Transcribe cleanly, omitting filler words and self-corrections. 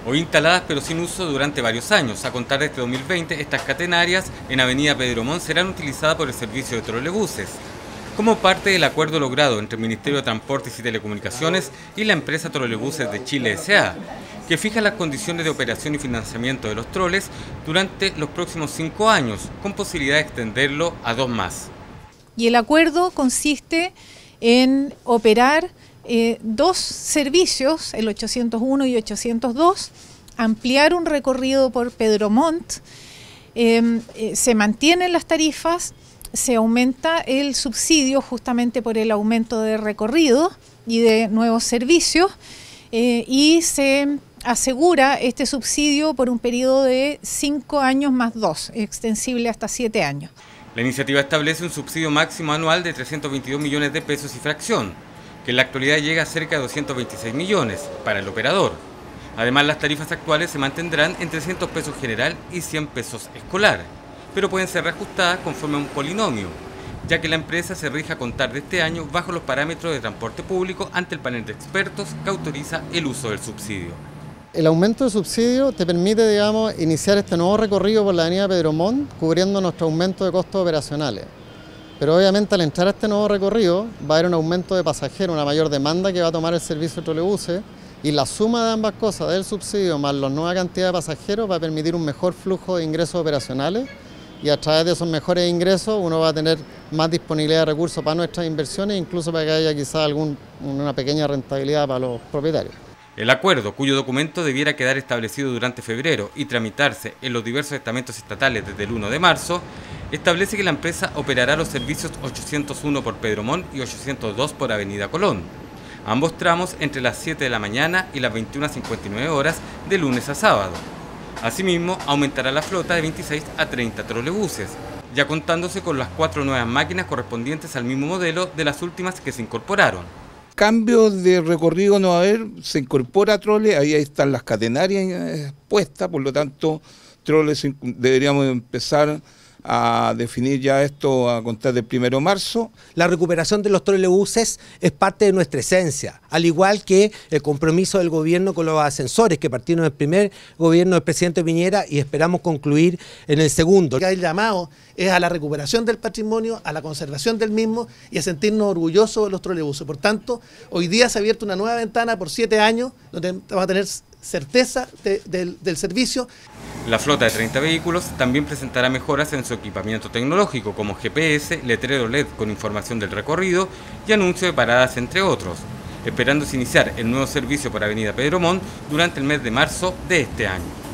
o instaladas pero sin uso durante varios años. A contar de este 2020, estas catenarias en Avenida Pedro Montt serán utilizadas por el servicio de trolebuses, como parte del acuerdo logrado entre el Ministerio de Transportes y Telecomunicaciones y la empresa Trolebuses de Chile S.A., que fija las condiciones de operación y financiamiento de los troles durante los próximos 5 años, con posibilidad de extenderlo a 2 más. Y el acuerdo consiste en operar 2 servicios, el 801 y 802, ampliar un recorrido por Pedro Montt, se mantienen las tarifas, se aumenta el subsidio justamente por el aumento de recorrido y de nuevos servicios y se asegura este subsidio por un periodo de 5 años más 2, extensible hasta 7 años. La iniciativa establece un subsidio máximo anual de 322 millones de pesos y fracción, que en la actualidad llega a cerca de 226 millones para el operador. Además, las tarifas actuales se mantendrán en 300 pesos general y 100 pesos escolar, pero pueden ser reajustadas conforme a un polinomio, ya que la empresa se rige a contar de este año bajo los parámetros de transporte público ante el panel de expertos que autoriza el uso del subsidio. El aumento de subsidio te permite, iniciar este nuevo recorrido por la avenida Pedro Montt, cubriendo nuestro aumento de costos operacionales. Pero obviamente al entrar a este nuevo recorrido va a haber un aumento de pasajeros, una mayor demanda que va a tomar el servicio de trolebuses, y la suma de ambas cosas, del subsidio más la nueva cantidad de pasajeros, va a permitir un mejor flujo de ingresos operacionales, y a través de esos mejores ingresos uno va a tener más disponibilidad de recursos para nuestras inversiones, incluso para que haya quizás una pequeña rentabilidad para los propietarios. El acuerdo, cuyo documento debiera quedar establecido durante febrero y tramitarse en los diversos estamentos estatales desde el 1 de marzo, establece que la empresa operará los servicios 801 por Pedro Montt y 802 por Avenida Colón, ambos tramos entre las 7 de la mañana y las 21:59 horas de lunes a sábado. Asimismo, aumentará la flota de 26 a 30 trolebuses, ya contándose con las 4 nuevas máquinas correspondientes al mismo modelo de las últimas que se incorporaron. Cambios de recorrido no va a haber, se incorpora trole, ahí están las catenarias puestas, por lo tanto troles deberíamos empezar a definir ya esto a contar del 1 de marzo. La recuperación de los trolebuses es parte de nuestra esencia, al igual que el compromiso del gobierno con los ascensores, que partieron del primer gobierno del presidente Piñera y esperamos concluir en el segundo. El llamado es a la recuperación del patrimonio, a la conservación del mismo y a sentirnos orgullosos de los trolebuses. Por tanto, hoy día se ha abierto una nueva ventana por 7 años, donde vamos a tener certeza del servicio. La flota de 30 vehículos también presentará mejoras en su equipamiento tecnológico, como GPS, letrero LED con información del recorrido y anuncio de paradas, entre otros, esperándose iniciar el nuevo servicio por Avenida Pedro Montt durante el mes de marzo de este año.